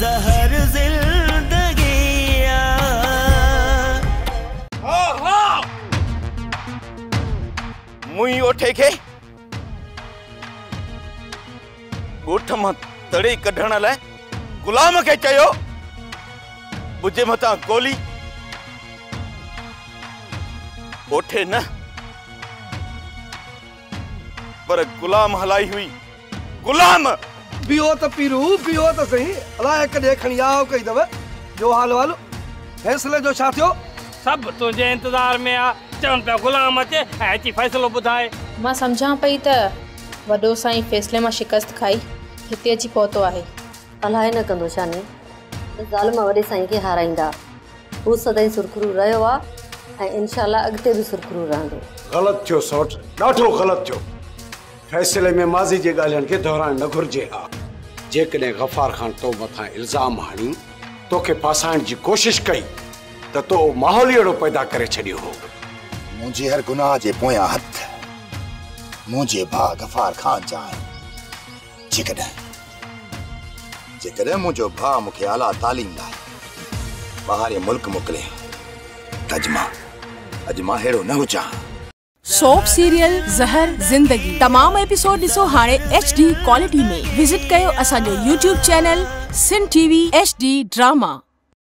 ज़हर ज़िंदगी मुई ओठे के गोठ मां तड़े कढण लाइ गुलाम के चयो बुझे मता गोली ओठे न पर गुलाम हलाई हुई गुलाम बियो तो पीरू बियो तो सही अलाए कदे खणी आओ कई दव जो हाल वाल फैसले जो छा थियो सब तुझे इंतजार में आ चवन पे गुलाम अचे ऐची फैसलो बुधाए मां समझा पई त वडो साईं फैसले में शिकस्त खाई हिते अची पहुतो आहे अलाए न कंदो शाने ज़ालिम वडे साईं के हाराइंदा हू सदाई सुरखरू रहियो आ ऐं इंशाल्लाह अॻिते भी सुरखरू रहंदो गलत थियो सोट ॾाढो गलत थियो फैसले में माज़ी जे ॻाल्हियुनि खे दोहराइण न घुर्जे हा जेकॾहिं गफ़ार खान तो मथां इल्ज़ाम हणी तोखे फासाइण जी कोशिश कई त तो माहौल अहिड़ो पैदा करे छॾियो हो मुंहिंजे हर गुनाह जे पोयां हथ मुंहिंजे भाउ गफ़ार खान जा आहिनि जेकॾहिं मुंहिंजो भाउ मूंखे आला तालीम लाइ ॿाहिरि मुल्क मोकिले अॼु मां अहिड़ो न हुजां। सोप सीरियल ज़हर ज़िंदगी तमाम एपिसोड ॾिसो हाणे HD क्वालिटी में। विजिट कयो असांजो YouTube चैनल सिन TV HD ड्रामा।